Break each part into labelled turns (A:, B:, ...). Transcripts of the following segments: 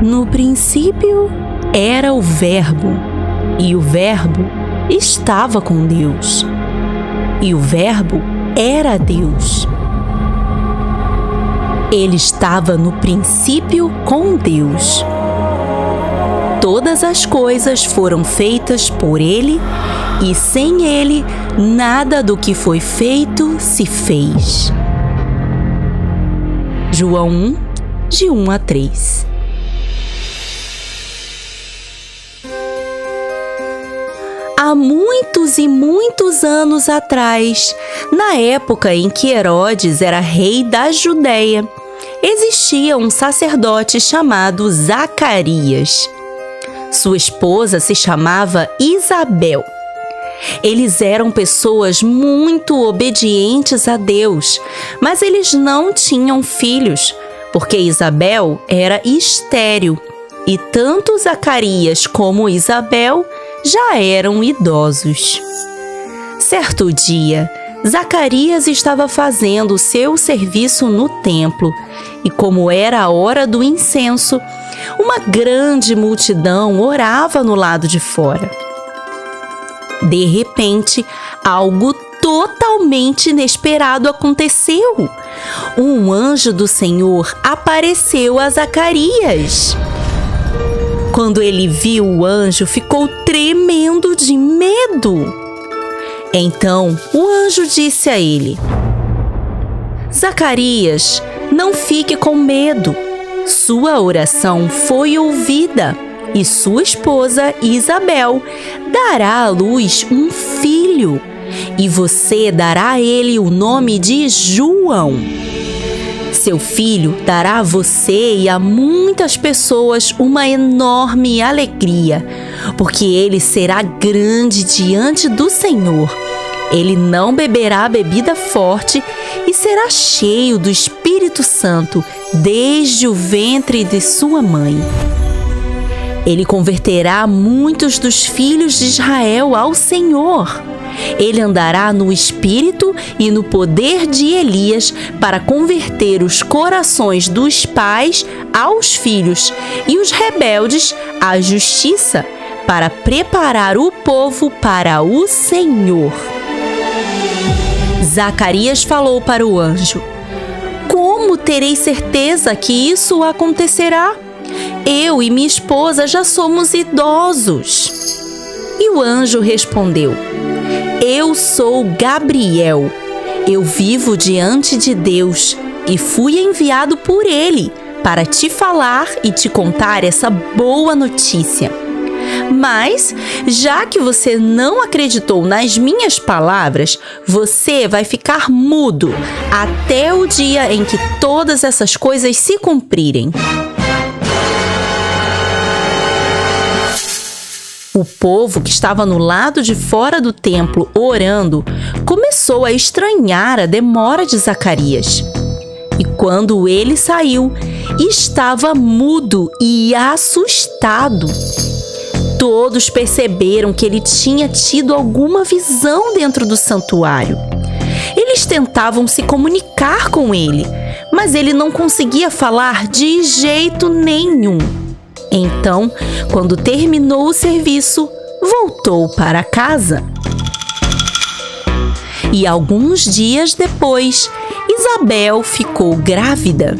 A: No princípio era o Verbo, e o Verbo estava com Deus, e o Verbo era Deus. Ele estava no princípio com Deus. Todas as coisas foram feitas por Ele, e sem Ele, nada do que foi feito se fez. João 1, de 1 a 3. Há muitos e muitos anos atrás, na época em que Herodes era rei da Judéia, existia um sacerdote chamado Zacarias. Sua esposa se chamava Isabel. Eles eram pessoas muito obedientes a Deus, mas eles não tinham filhos, porque Isabel era estéril e tanto Zacarias como Isabel já eram idosos. Certo dia, Zacarias estava fazendo seu serviço no templo e, como era a hora do incenso, uma grande multidão orava no lado de fora. De repente, algo totalmente inesperado aconteceu. Um anjo do Senhor apareceu a Zacarias. Quando ele viu o anjo, ficou tremendo de medo. Então, o anjo disse a ele: Zacarias, não fique com medo. Sua oração foi ouvida e sua esposa, Isabel, dará à luz um filho, e você dará a ele o nome de João. Seu filho dará a você e a muitas pessoas uma enorme alegria, porque ele será grande diante do Senhor. Ele não beberá bebida forte e será cheio do Espírito Santo desde o ventre de sua mãe. Ele converterá muitos dos filhos de Israel ao Senhor. Ele andará no espírito e no poder de Elias para converter os corações dos pais aos filhos e os rebeldes à justiça, para preparar o povo para o Senhor. Zacarias falou para o anjo: Como terei certeza que isso acontecerá? Eu e minha esposa já somos idosos. E o anjo respondeu: Eu sou Gabriel. Eu vivo diante de Deus e fui enviado por Ele para te falar e te contar essa boa notícia. Mas, já que você não acreditou nas minhas palavras, você vai ficar mudo até o dia em que todas essas coisas se cumprirem. O povo que estava no lado de fora do templo orando começou a estranhar a demora de Zacarias. E quando ele saiu, estava mudo e assustado. Todos perceberam que ele tinha tido alguma visão dentro do santuário. Eles tentavam se comunicar com ele, mas ele não conseguia falar de jeito nenhum. Então, quando terminou o serviço, voltou para casa. E alguns dias depois, Isabel ficou grávida.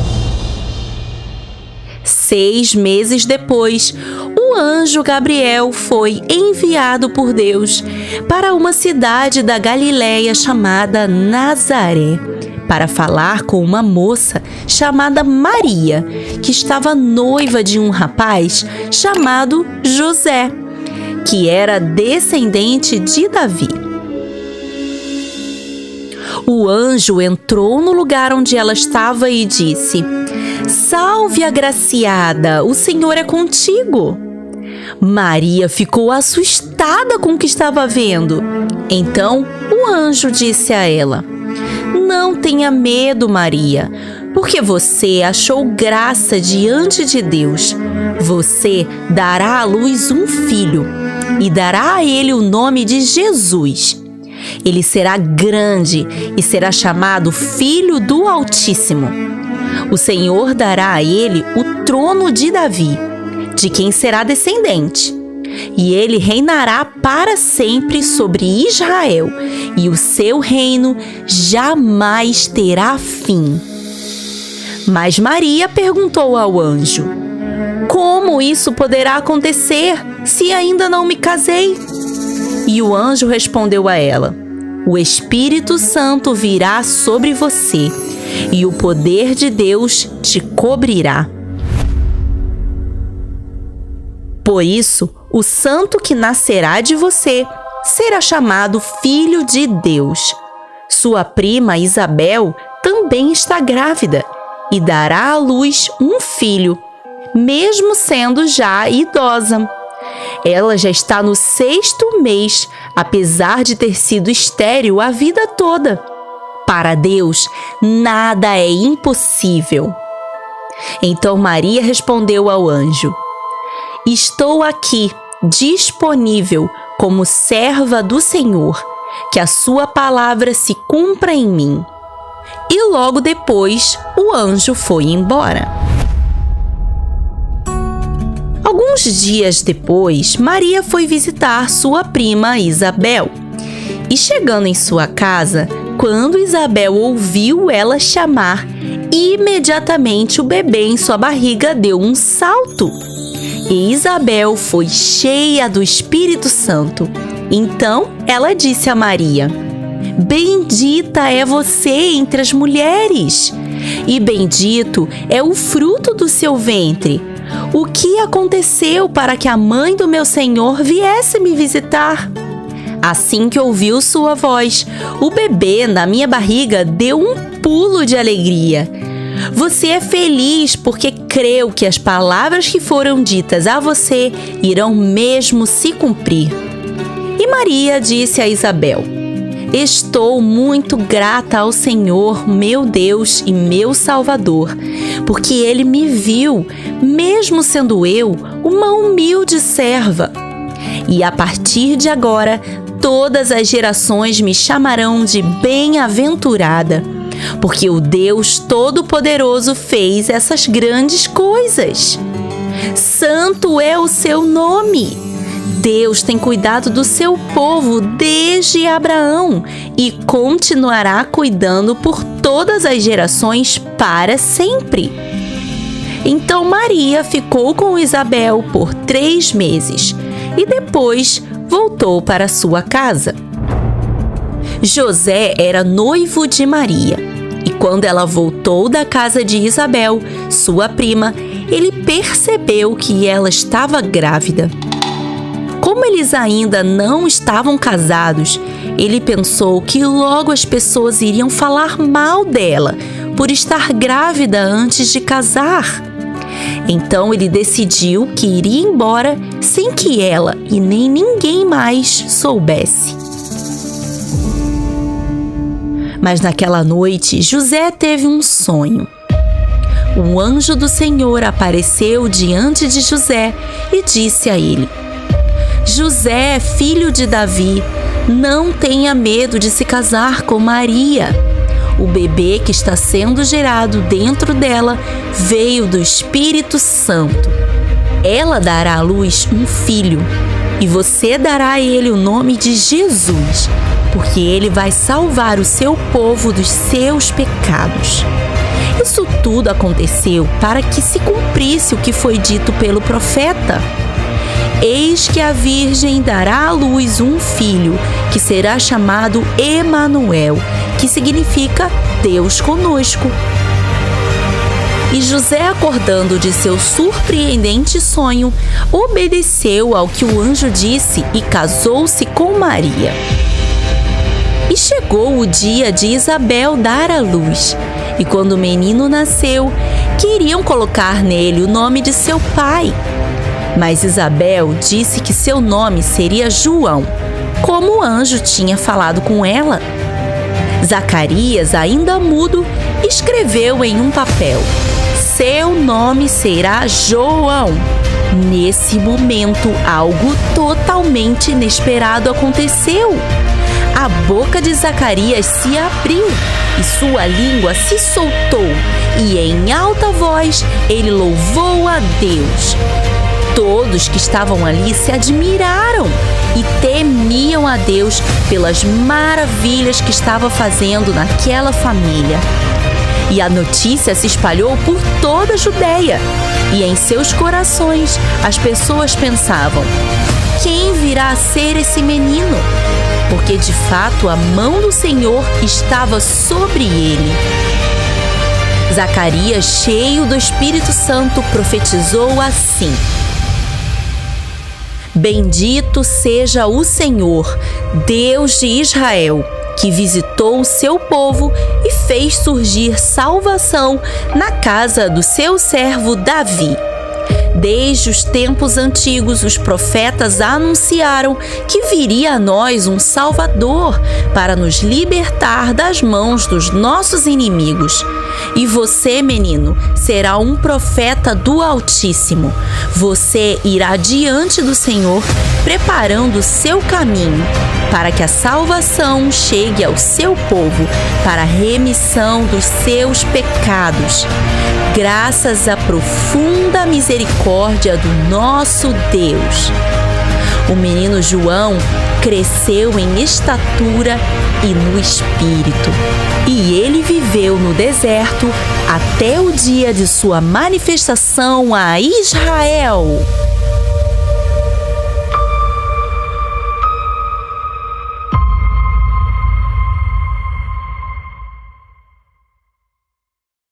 A: 6 meses depois, o anjo Gabriel foi enviado por Deus para uma cidade da Galileia chamada Nazaré, para falar com uma moça chamada Maria, que estava noiva de um rapaz chamado José, que era descendente de Davi. O anjo entrou no lugar onde ela estava e disse: Salve, agraciada, o Senhor é contigo. Maria ficou assustada com o que estava vendo. Então o anjo disse a ela: Não tenha medo, Maria, porque você achou graça diante de Deus. Você dará à luz um filho e dará a ele o nome de Jesus. Ele será grande e será chamado Filho do Altíssimo. O Senhor dará a ele o trono de Davi, de quem será descendente. E ele reinará para sempre sobre Israel, e o seu reino jamais terá fim. Mas Maria perguntou ao anjo: Como isso poderá acontecer, se ainda não me casei? E o anjo respondeu a ela: O Espírito Santo virá sobre você, e o poder de Deus te cobrirá. Por isso, o santo que nascerá de você será chamado Filho de Deus. Sua prima Isabel também está grávida e dará à luz um filho, mesmo sendo já idosa. Ela já está no 6º mês, apesar de ter sido estéril a vida toda. Para Deus, nada é impossível. Então Maria respondeu ao anjo: Estou aqui, disponível como serva do Senhor, que a sua palavra se cumpra em mim. E logo depois o anjo foi embora. Alguns dias depois, Maria foi visitar sua prima Isabel. E chegando em sua casa, quando Isabel ouviu ela chamar, imediatamente o bebê em sua barriga deu um salto. E Isabel foi cheia do Espírito Santo. Então ela disse a Maria: Bendita é você entre as mulheres, e bendito é o fruto do seu ventre. O que aconteceu para que a mãe do meu Senhor viesse me visitar? Assim que ouviu sua voz, o bebê na minha barriga deu um pulo de alegria. Você é feliz porque creu que as palavras que foram ditas a você irão mesmo se cumprir. E Maria disse a Isabel: Estou muito grata ao Senhor, meu Deus e meu Salvador, porque Ele me viu, mesmo sendo eu uma humilde serva. E a partir de agora, todas as gerações me chamarão de bem-aventurada, porque o Deus Todo-Poderoso fez essas grandes coisas. Santo é o seu nome. Deus tem cuidado do seu povo desde Abraão e continuará cuidando por todas as gerações para sempre. Então Maria ficou com Isabel por 3 meses e depois voltou para sua casa. José era noivo de Maria, e quando ela voltou da casa de Isabel, sua prima, ele percebeu que ela estava grávida. Como eles ainda não estavam casados, ele pensou que logo as pessoas iriam falar mal dela por estar grávida antes de casar. Então ele decidiu que iria embora sem que ela e nem ninguém mais soubesse. Mas naquela noite, José teve um sonho. Um anjo do Senhor apareceu diante de José e disse a ele: José, filho de Davi, não tenha medo de se casar com Maria. O bebê que está sendo gerado dentro dela veio do Espírito Santo. Ela dará à luz um filho, e você dará a ele o nome de Jesus, porque ele vai salvar o seu povo dos seus pecados. Isso tudo aconteceu para que se cumprisse o que foi dito pelo profeta. Eis que a Virgem dará à luz um filho, que será chamado Emanuel, que significa Deus conosco. E José, acordando de seu surpreendente sonho, obedeceu ao que o anjo disse e casou-se com Maria. E chegou o dia de Isabel dar à luz, e quando o menino nasceu, queriam colocar nele o nome de seu pai. Mas Isabel disse que seu nome seria João, como o anjo tinha falado com ela. Zacarias, ainda mudo, escreveu em um papel: Seu nome será João. Nesse momento, algo totalmente inesperado aconteceu. a boca de Zacarias se abriu e sua língua se soltou, e em alta voz ele louvou a Deus. Todos que estavam ali se admiraram e temiam a Deus pelas maravilhas que estava fazendo naquela família. E a notícia se espalhou por toda a Judéia, e em seus corações as pessoas pensavam: quem virá a ser esse menino? Porque de fato a mão do Senhor estava sobre ele. Zacarias, cheio do Espírito Santo, profetizou assim: Bendito seja o Senhor, Deus de Israel, que visitou o seu povo e fez surgir salvação na casa do seu servo Davi. Desde os tempos antigos, os profetas anunciaram que viria a nós um Salvador para nos libertar das mãos dos nossos inimigos. E você, menino, será um profeta do Altíssimo. Você irá diante do Senhor, preparando o seu caminho, para que a salvação chegue ao seu povo, para a remissão dos seus pecados. Graças à profunda misericórdia do nosso Deus. O menino João cresceu em estatura e no espírito, e ele viveu no deserto até o dia de sua manifestação a Israel.